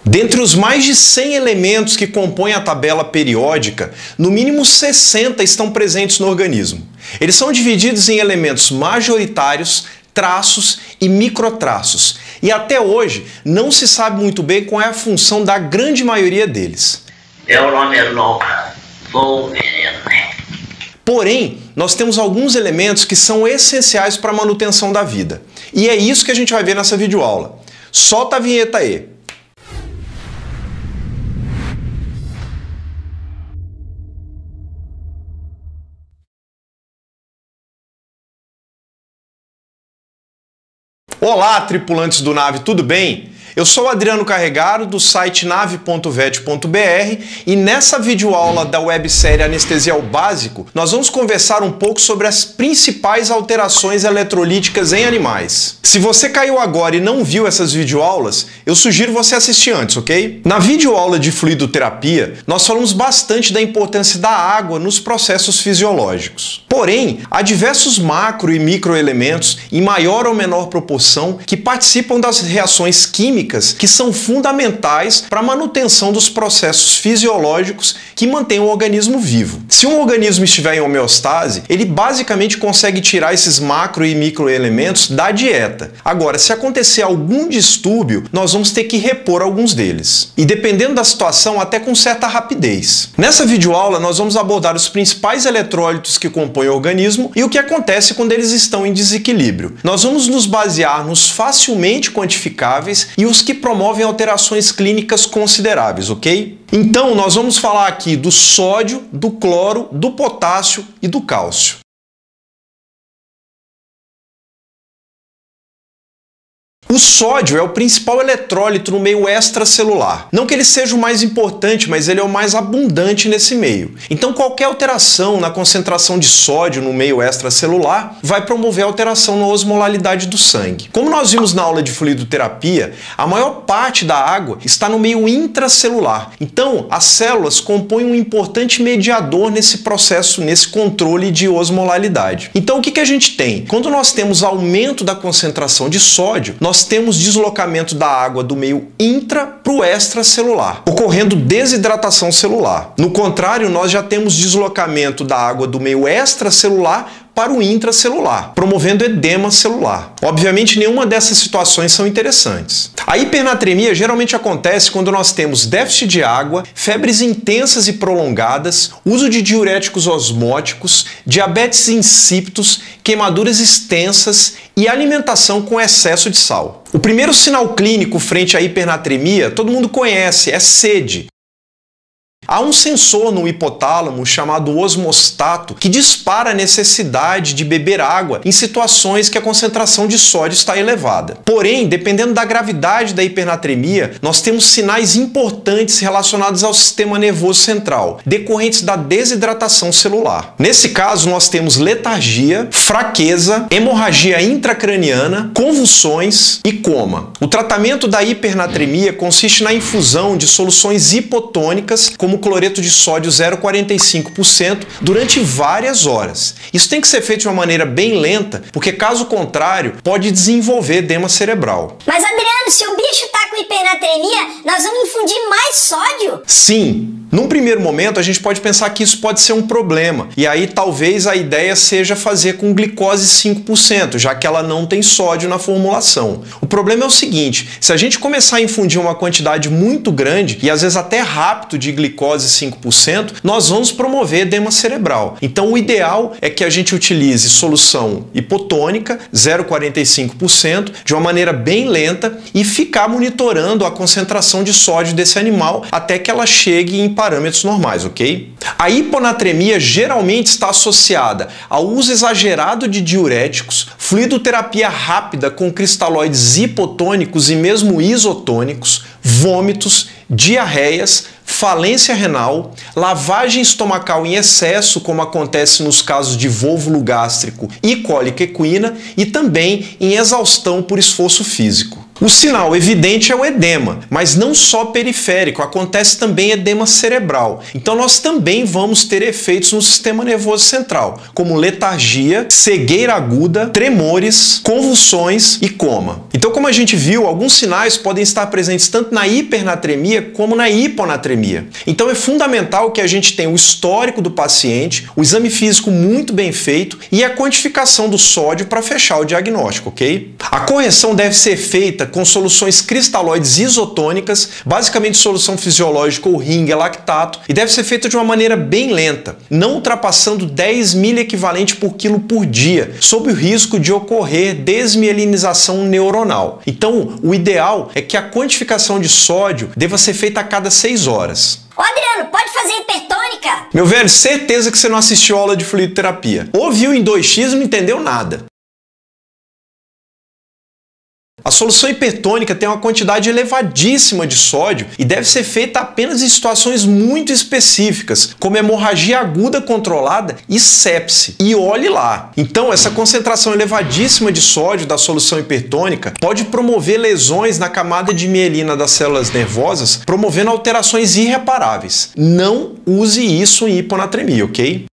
Dentre os mais de 100 elementos que compõem a tabela periódica, no mínimo 60 estão presentes no organismo. Eles são divididos em elementos majoritários, traços e microtraços. E até hoje não se sabe muito bem qual é a função da grande maioria deles. Porém, nós temos alguns elementos que são essenciais para a manutenção da vida. E é isso que a gente vai ver nessa videoaula. Solta a vinheta aí! Olá, tripulantes do Nave, tudo bem? Eu sou o Adriano Carregaro, do site nave.vet.br, e nessa videoaula da websérie Anestesia ao Básico, nós vamos conversar um pouco sobre as principais alterações eletrolíticas em animais. Se você caiu agora e não viu essas videoaulas, eu sugiro você assistir antes, ok? Na videoaula de fluidoterapia, nós falamos bastante da importância da água nos processos fisiológicos. Porém, há diversos macro e microelementos, em maior ou menor proporção, que participam das reações químicas que são fundamentais para a manutenção dos processos fisiológicos que mantêm o organismo vivo. Se um organismo estiver em homeostase, ele basicamente consegue tirar esses macro e microelementos da dieta. Agora, se acontecer algum distúrbio, nós vamos ter que repor alguns deles. E dependendo da situação, até com certa rapidez. Nessa videoaula, nós vamos abordar os principais eletrólitos que compõem o organismo e o que acontece quando eles estão em desequilíbrio. Nós vamos nos basear nos facilmente quantificáveis e os que promovem alterações clínicas consideráveis, ok? Então, nós vamos falar aqui do sódio, do cloro, do potássio e do cálcio. O sódio é o principal eletrólito no meio extracelular. Não que ele seja o mais importante, mas ele é o mais abundante nesse meio. Então qualquer alteração na concentração de sódio no meio extracelular vai promover alteração na osmolaridade do sangue. Como nós vimos na aula de fluidoterapia, a maior parte da água está no meio intracelular. Então as células compõem um importante mediador nesse processo, nesse controle de osmolaridade. Então o que a gente tem? Quando nós temos aumento da concentração de sódio, nós temos deslocamento da água do meio intra para o extracelular, ocorrendo desidratação celular. No contrário, nós já temos deslocamento da água do meio extracelular para o intracelular, promovendo edema celular. Obviamente, nenhuma dessas situações são interessantes. A hipernatremia geralmente acontece quando nós temos déficit de água, febres intensas e prolongadas, uso de diuréticos osmóticos, diabetes insípidos, queimaduras extensas e alimentação com excesso de sal. O primeiro sinal clínico frente à hipernatremia, todo mundo conhece, é sede. Há um sensor no hipotálamo chamado osmostato que dispara a necessidade de beber água em situações que a concentração de sódio está elevada. Porém, dependendo da gravidade da hipernatremia, nós temos sinais importantes relacionados ao sistema nervoso central, decorrentes da desidratação celular. Nesse caso, nós temos letargia, fraqueza, hemorragia intracraniana, convulsões e coma. O tratamento da hipernatremia consiste na infusão de soluções hipotônicas, como cloreto de sódio 0,45% durante várias horas. Isso tem que ser feito de uma maneira bem lenta, porque caso contrário, pode desenvolver edema cerebral. Mas Adriano, se o bicho tá com hipernatremia, nós vamos infundir mais sódio? Sim! Num primeiro momento, a gente pode pensar que isso pode ser um problema. E aí, talvez a ideia seja fazer com glicose 5%, já que ela não tem sódio na formulação. O problema é o seguinte, se a gente começar a infundir uma quantidade muito grande, e às vezes até rápido de glicose 5%, nós vamos promover edema cerebral. Então, o ideal é que a gente utilize solução hipotônica, 0,45%, de uma maneira bem lenta, e ficar monitorando a concentração de sódio desse animal até que ela chegue em parâmetros normais, ok? A hiponatremia geralmente está associada ao uso exagerado de diuréticos, fluidoterapia rápida com cristalóides hipotônicos e mesmo isotônicos, vômitos, diarreias, falência renal, lavagem estomacal em excesso, como acontece nos casos de vôvulo gástrico e cólica equina, e também em exaustão por esforço físico. O sinal evidente é o edema, mas não só periférico, acontece também edema cerebral. Então nós também vamos ter efeitos no sistema nervoso central, como letargia, cegueira aguda, tremores, convulsões e coma. Então, como a gente viu, alguns sinais podem estar presentes tanto na hipernatremia como na hiponatremia. Então é fundamental que a gente tenha o histórico do paciente, o exame físico muito bem feito e a quantificação do sódio para fechar o diagnóstico, ok? A correção deve ser feita com soluções cristalóides isotônicas, basicamente solução fisiológica ou ring lactato, e deve ser feita de uma maneira bem lenta, não ultrapassando 10 miliequivalente por quilo por dia, sob o risco de ocorrer desmielinização neuronal. Então, o ideal é que a quantificação de sódio deva ser feita a cada 6 horas. Ô Adriano, pode fazer hipertônica? Meu velho, certeza que você não assistiu aula de fluidoterapia. Ou viu em 2x e não entendeu nada. A solução hipertônica tem uma quantidade elevadíssima de sódio e deve ser feita apenas em situações muito específicas, como hemorragia aguda controlada e sepse. E olhe lá! Então, essa concentração elevadíssima de sódio da solução hipertônica pode promover lesões na camada de mielina das células nervosas, promovendo alterações irreparáveis. Não use isso em hiponatremia, ok?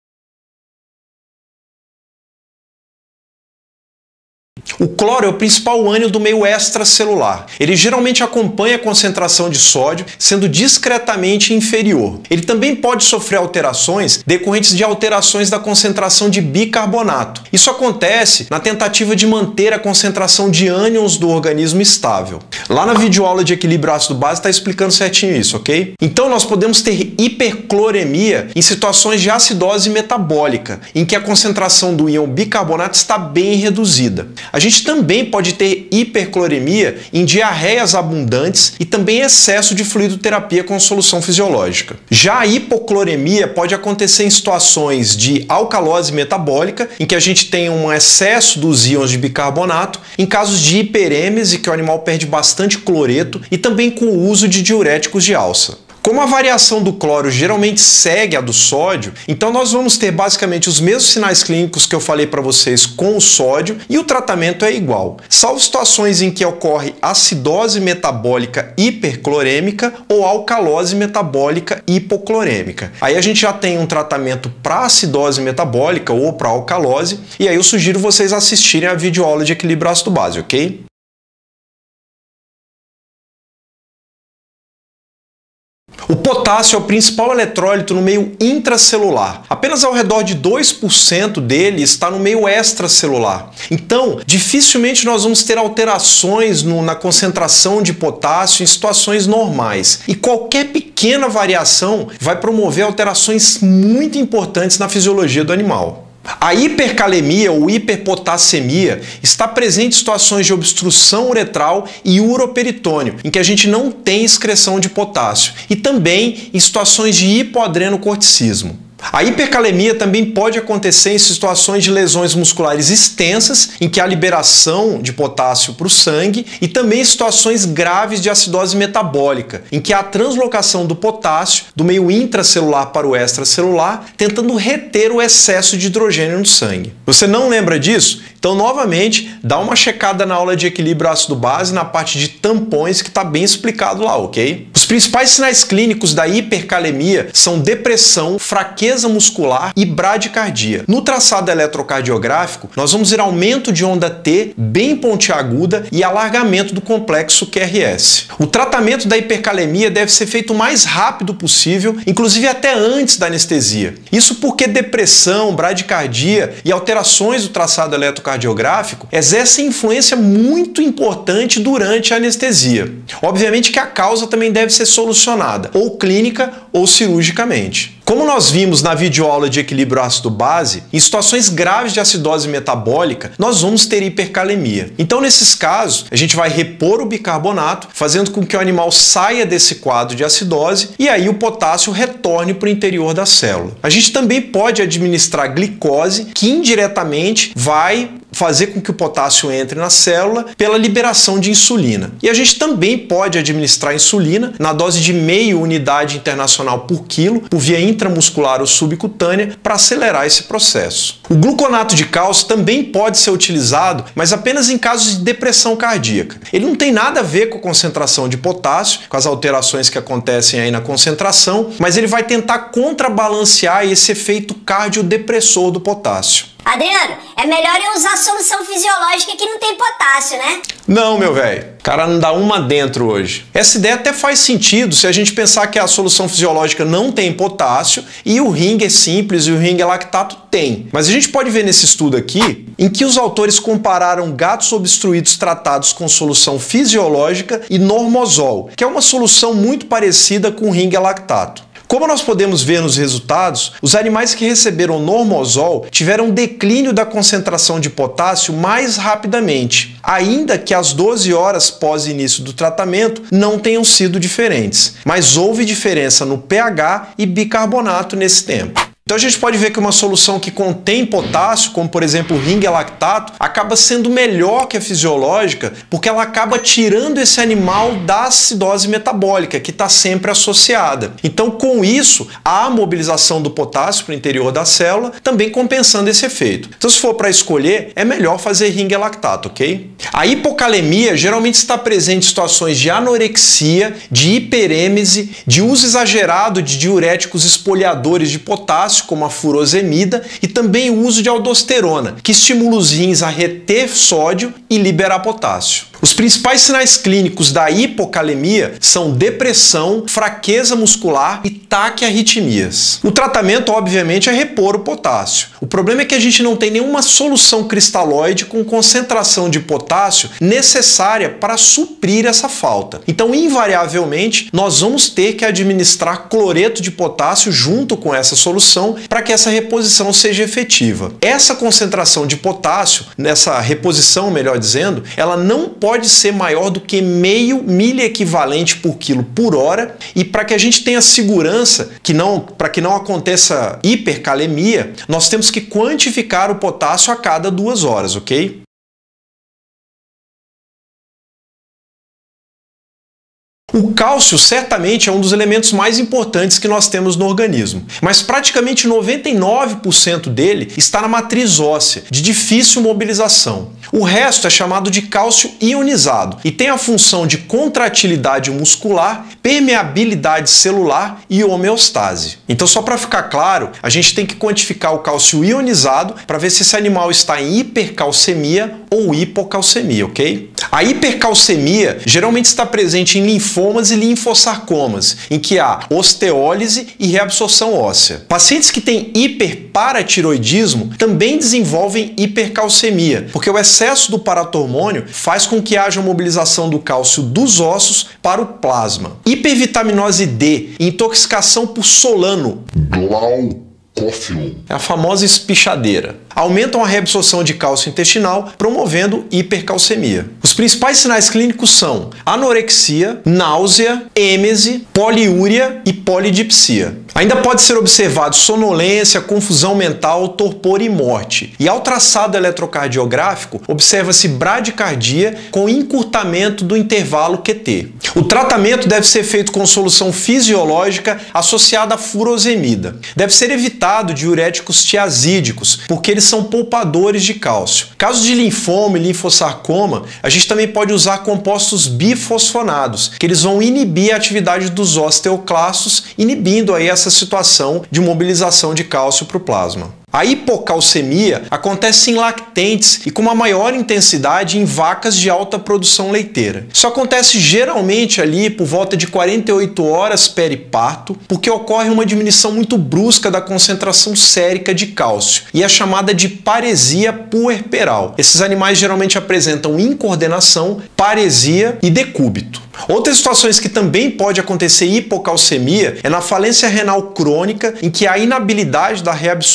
O cloro é o principal ânion do meio extracelular. Ele geralmente acompanha a concentração de sódio, sendo discretamente inferior. Ele também pode sofrer alterações decorrentes de alterações da concentração de bicarbonato. Isso acontece na tentativa de manter a concentração de ânions do organismo estável. Lá na videoaula de equilíbrio ácido-base está explicando certinho isso, ok? Então nós podemos ter hipercloremia em situações de acidose metabólica, em que a concentração do íon bicarbonato está bem reduzida. A gente também pode ter hipercloremia em diarreias abundantes e também excesso de fluidoterapia com solução fisiológica. Já a hipocloremia pode acontecer em situações de alcalose metabólica, em que a gente tem um excesso dos íons de bicarbonato, em casos de hiperêmese, que o animal perde bastante cloreto, e também com o uso de diuréticos de alça. Como a variação do cloro geralmente segue a do sódio, então nós vamos ter basicamente os mesmos sinais clínicos que eu falei para vocês com o sódio e o tratamento é igual, salvo situações em que ocorre acidose metabólica hiperclorêmica ou alcalose metabólica hipoclorêmica. Aí a gente já tem um tratamento para acidose metabólica ou para alcalose, e aí eu sugiro vocês assistirem a videoaula de equilíbrio ácido-base, ok? O potássio é o principal eletrólito no meio intracelular. Apenas ao redor de 2% dele está no meio extracelular. Então, dificilmente nós vamos ter alterações na concentração de potássio em situações normais. E qualquer pequena variação vai promover alterações muito importantes na fisiologia do animal. A hipercalemia ou hiperpotassemia está presente em situações de obstrução uretral e uroperitônio, em que a gente não tem excreção de potássio, e também em situações de hipoadrenocorticismo. A hipercalemia também pode acontecer em situações de lesões musculares extensas, em que há liberação de potássio para o sangue, e também em situações graves de acidose metabólica, em que há a translocação do potássio do meio intracelular para o extracelular, tentando reter o excesso de hidrogênio no sangue. Você não lembra disso? Então, novamente, dá uma checada na aula de equilíbrio ácido-base na parte de tampões que está bem explicado lá, ok? Os principais sinais clínicos da hipercalemia são depressão, fraqueza muscular e bradicardia. No traçado eletrocardiográfico, nós vamos ver aumento de onda T bem pontiaguda e alargamento do complexo QRS. O tratamento da hipercalemia deve ser feito o mais rápido possível, inclusive até antes da anestesia. Isso porque depressão, bradicardia e alterações do traçado eletrocardiográfico exercem influência muito importante durante a anestesia. Obviamente que a causa também deve ser solucionada, ou clínica ou cirurgicamente. Como nós vimos na videoaula de equilíbrio ácido-base, em situações graves de acidose metabólica, nós vamos ter hipercalemia. Então, nesses casos, a gente vai repor o bicarbonato, fazendo com que o animal saia desse quadro de acidose e aí o potássio retorne para o interior da célula. A gente também pode administrar glicose, que indiretamente vai fazer com que o potássio entre na célula pela liberação de insulina. E a gente também pode administrar insulina na dose de meia unidade internacional por quilo, por via intramuscular ou subcutânea, para acelerar esse processo. O gluconato de cálcio também pode ser utilizado, mas apenas em casos de depressão cardíaca. Ele não tem nada a ver com a concentração de potássio, com as alterações que acontecem aí na concentração, mas ele vai tentar contrabalancear esse efeito cardiodepressor do potássio. Adriano, é melhor eu usar solução fisiológica que não tem potássio, né? Não, meu velho. O cara não dá uma dentro hoje. Essa ideia até faz sentido se a gente pensar que a solução fisiológica não tem potássio e o ringue é simples e o ringue é lactato tem. Mas a gente pode ver nesse estudo aqui em que os autores compararam gatos obstruídos tratados com solução fisiológica e normosol, que é uma solução muito parecida com o ringue lactato. Como nós podemos ver nos resultados, os animais que receberam normosol tiveram um declínio da concentração de potássio mais rapidamente, ainda que as 12 horas pós início do tratamento não tenham sido diferentes, mas houve diferença no pH e bicarbonato nesse tempo. Então a gente pode ver que uma solução que contém potássio, como por exemplo o ringue lactato, acaba sendo melhor que a fisiológica, porque ela acaba tirando esse animal da acidose metabólica, que está sempre associada. Então com isso, há a mobilização do potássio para o interior da célula, também compensando esse efeito. Então se for para escolher, é melhor fazer ringue lactato, ok? A hipocalemia geralmente está presente em situações de anorexia, de hiperêmese, de uso exagerado de diuréticos espoliadores de potássio, como a furosemida, e também o uso de aldosterona, que estimula os rins a reter sódio e liberar potássio. Os principais sinais clínicos da hipocalemia são depressão, fraqueza muscular e taquiarritmias. O tratamento, obviamente, é repor o potássio. O problema é que a gente não tem nenhuma solução cristalóide com concentração de potássio necessária para suprir essa falta. Então, invariavelmente, nós vamos ter que administrar cloreto de potássio junto com essa solução para que essa reposição seja efetiva. Essa concentração de potássio, nessa reposição, melhor dizendo, ela não pode ser maior do que meio miliequivalente por quilo por hora, e para que a gente tenha segurança para que não aconteça hipercalemia, nós temos que quantificar o potássio a cada 2 horas, ok? O cálcio certamente é um dos elementos mais importantes que nós temos no organismo, mas praticamente 99% dele está na matriz óssea, de difícil mobilização. O resto é chamado de cálcio ionizado e tem a função de contratilidade muscular, permeabilidade celular e homeostase. Então, só para ficar claro, a gente tem que quantificar o cálcio ionizado para ver se esse animal está em hipercalcemia ou hipocalcemia, ok? A hipercalcemia geralmente está presente em linfomas e linfossarcomas, em que há osteólise e reabsorção óssea. Pacientes que têm hiperparatiroidismo também desenvolvem hipercalcemia, porque o excesso do paratormônio faz com que haja mobilização do cálcio dos ossos para o plasma. Hipervitaminose D e intoxicação por solano, é a famosa espichadeira, aumentam a reabsorção de cálcio intestinal, promovendo hipercalcemia. Os principais sinais clínicos são anorexia, náusea, êmese, poliúria e polidipsia. Ainda pode ser observado sonolência, confusão mental, torpor e morte. E ao traçado eletrocardiográfico, observa-se bradicardia com encurtamento do intervalo QT. O tratamento deve ser feito com solução fisiológica associada à furosemida. Deve ser evitado diuréticos tiazídicos, porque eles são poupadores de cálcio. Caso de linfoma e linfossarcoma, a gente também pode usar compostos bifosfonados, que eles vão inibir a atividade dos osteoclastos, inibindo aí essa situação de mobilização de cálcio para o plasma. A hipocalcemia acontece em lactentes e com uma maior intensidade em vacas de alta produção leiteira. Isso acontece geralmente ali por volta de 48 horas periparto, porque ocorre uma diminuição muito brusca da concentração sérica de cálcio e é chamada de paresia puerperal. Esses animais geralmente apresentam incoordenação, paresia e decúbito. Outras situações que também pode acontecer hipocalcemia é na falência renal crônica, em que há inabilidade da reabsorção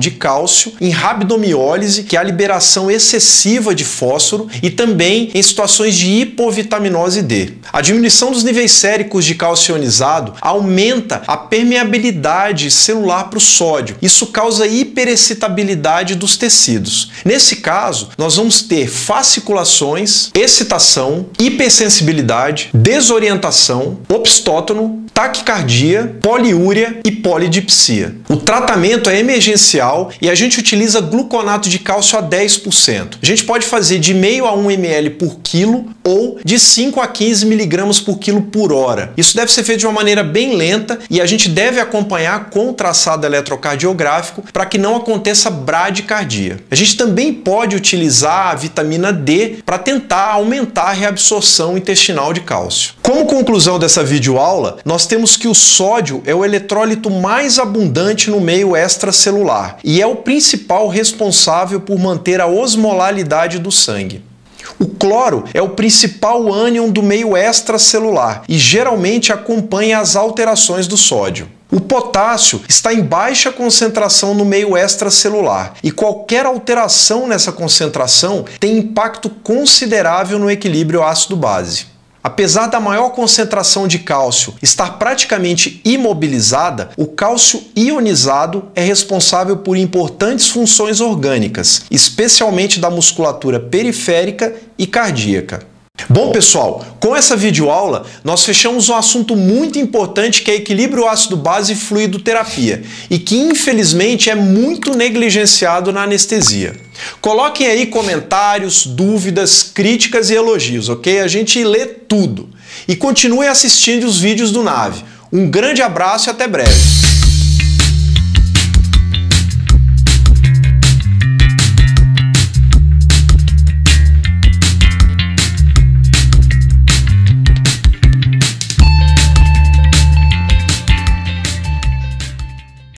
de cálcio, em rabdomiólise, que é a liberação excessiva de fósforo, e também em situações de hipovitaminose D. A diminuição dos níveis séricos de cálcio ionizado aumenta a permeabilidade celular para o sódio. Isso causa hiperexcitabilidade dos tecidos. Nesse caso, nós vamos ter fasciculações, excitação, hipersensibilidade, desorientação, obstótono, taquicardia, poliúria e polidipsia. O tratamento é emergencial e a gente utiliza gluconato de cálcio a 10%. A gente pode fazer de meio a 1 ml por quilo ou de 5 a 15 mg por quilo por hora. Isso deve ser feito de uma maneira bem lenta e a gente deve acompanhar com o traçado eletrocardiográfico para que não aconteça bradicardia. A gente também pode utilizar a vitamina D para tentar aumentar a reabsorção intestinal de cálcio. Como conclusão dessa videoaula, nós temos que o sódio é o eletrólito mais abundante no meio extracelular e é o principal responsável por manter a osmolaridade do sangue. O cloro é o principal ânion do meio extracelular e geralmente acompanha as alterações do sódio. O potássio está em baixa concentração no meio extracelular e qualquer alteração nessa concentração tem impacto considerável no equilíbrio ácido-base. Apesar da maior concentração de cálcio estar praticamente imobilizada, o cálcio ionizado é responsável por importantes funções orgânicas, especialmente da musculatura periférica e cardíaca. Bom, pessoal, com essa videoaula nós fechamos um assunto muito importante que é equilíbrio ácido-base e fluidoterapia e que infelizmente é muito negligenciado na anestesia. Coloquem aí comentários, dúvidas, críticas e elogios, ok? A gente lê tudo. E continue assistindo os vídeos do NAVE. Um grande abraço e até breve.